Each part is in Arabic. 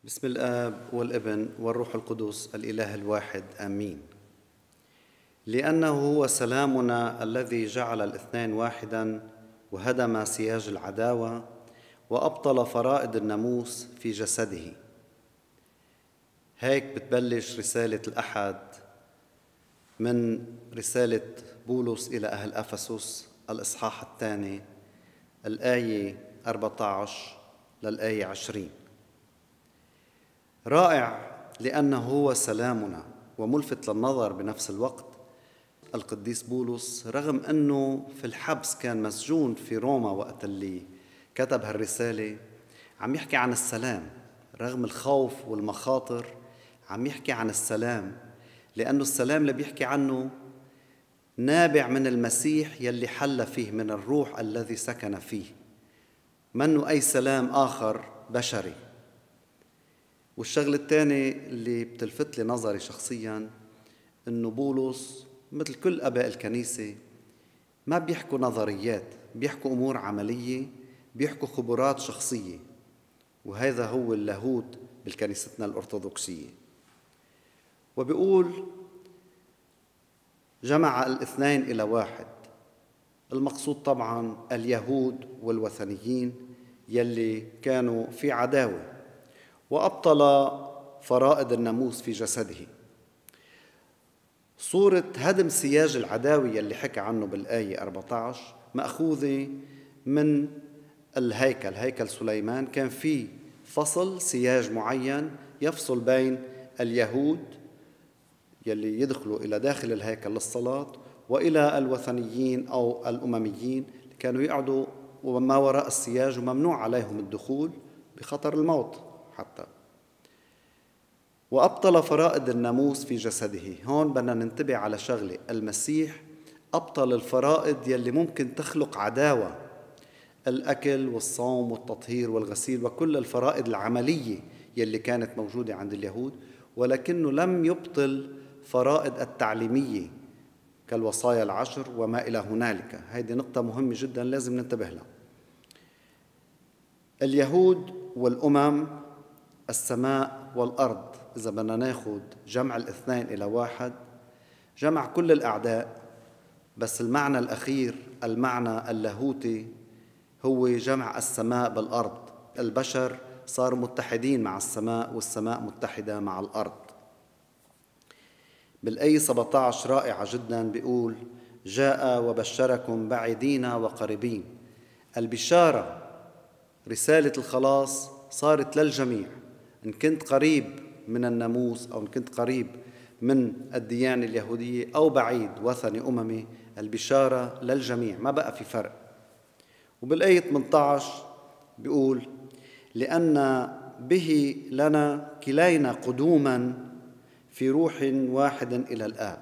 بسم الآب والابن والروح القدس الإله الواحد آمين. لأنه هو سلامنا الذي جعل الاثنين واحدا وهدم سياج العداوة وأبطل فرائض الناموس في جسده. هيك بتبلش رسالة الأحد من رسالة بولس إلى أهل أفسس الإصحاح الثاني الآية 14 للآية 20. رائع لأنه هو سلامنا وملفت للنظر بنفس الوقت. القديس بولس رغم أنه في الحبس كان مسجون في روما وقت اللي كتب هالرسالة، عم يحكي عن السلام رغم الخوف والمخاطر. عم يحكي عن السلام لأنه السلام اللي بيحكي عنه نابع من المسيح يلي حل فيه، من الروح الذي سكن فيه، منه أي سلام آخر بشري. والشغلة الثانية اللي بتلفت لي نظري شخصياً إنه بولس مثل كل آباء الكنيسة ما بيحكوا نظريات، بيحكوا أمور عملية، بيحكوا خبرات شخصية، وهذا هو اللاهوت بالكنيستنا الأرثوذكسية. وبيقول جمع الاثنين إلى واحد. المقصود طبعاً اليهود والوثنيين يلي كانوا في عداوة، وأبطل فرائض الناموس في جسده. صورة هدم سياج العداوة اللي حكى عنه بالآية 14 مأخوذة من هيكل سليمان. كان في فصل سياج معين يفصل بين اليهود يلي يدخلوا إلى داخل الهيكل للصلاة وإلى الوثنيين أو الأمميين اللي كانوا يقعدوا وما وراء السياج وممنوع عليهم الدخول بخطر الموت حتى. وأبطل فرائض الناموس في جسده. هون بدنا ننتبه على شغلة، المسيح أبطل الفرائض يلي ممكن تخلق عداوة، الأكل والصوم والتطهير والغسيل وكل الفرائض العملية يلي كانت موجودة عند اليهود، ولكنه لم يبطل فرائض التعليمية كالوصايا العشر وما إلى هنالك. هذه نقطة مهمة جدا لازم ننتبه لها. اليهود والأمم، السماء والأرض، إذا بدنا ناخد جمع الاثنين إلى واحد، جمع كل الأعداء، بس المعنى الأخير المعنى اللاهوتي هو جمع السماء بالأرض. البشر صاروا متحدين مع السماء والسماء متحدة مع الأرض. بالآية 17 رائعة جدا، بيقول جاء وبشركم بعيدين وقريبين. البشارة رسالة الخلاص صارت للجميع، إن كنت قريب من الناموس أو إن كنت قريب من الديانة اليهودية أو بعيد وثني أممي، البشارة للجميع، ما بقى في فرق. وبالآية 18 بيقول لأن به لنا كلينا قدوما في روح واحد إلى الآب.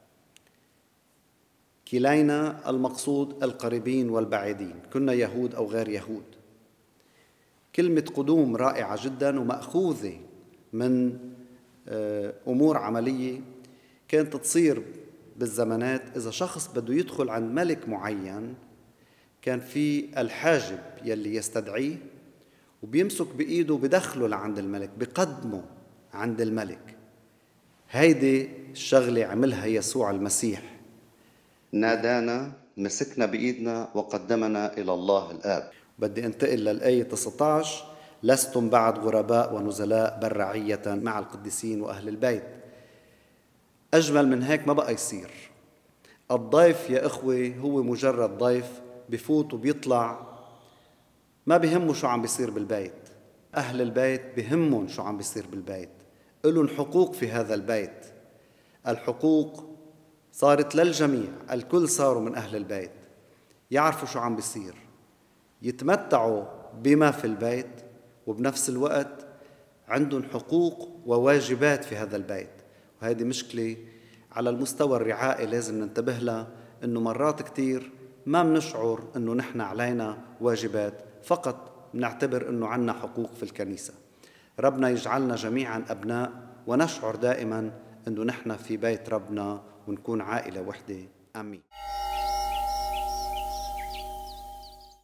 كلينا المقصود القريبين والبعيدين، كنا يهود أو غير يهود. كلمة قدوم رائعة جدا ومأخوذة من أمور عملية كانت تصير بالزمانات. إذا شخص بده يدخل عند ملك معين كان في الحاجب يلي يستدعيه وبيمسك بإيده بدخله لعند الملك، بقدمه عند الملك. هيدي الشغلة عملها يسوع المسيح، نادانا، مسكنا بإيدنا وقدمنا إلى الله الآب. بدي انتقل للآية 19 لستم بعد غرباء ونزلاء بل رعية مع القديسين وأهل البيت. أجمل من هيك ما بقى يصير. الضيف يا إخوة هو مجرد ضيف، بفوت وبيطلع، ما بهمه شو عم بيصير بالبيت. أهل البيت بهمهم شو عم بيصير بالبيت، إلهم حقوق في هذا البيت. الحقوق صارت للجميع، الكل صاروا من أهل البيت، يعرفوا شو عم بيصير، يتمتعوا بما في البيت، وبنفس الوقت عندهم حقوق وواجبات في هذا البيت. وهذه مشكلة على المستوى الرعائي لازم ننتبه لها، إنه مرات كتير ما بنشعر إنه نحن علينا واجبات، فقط بنعتبر إنه عنا حقوق في الكنيسة. ربنا يجعلنا جميعا أبناء ونشعر دائما إنه نحن في بيت ربنا ونكون عائلة وحدة. آمين.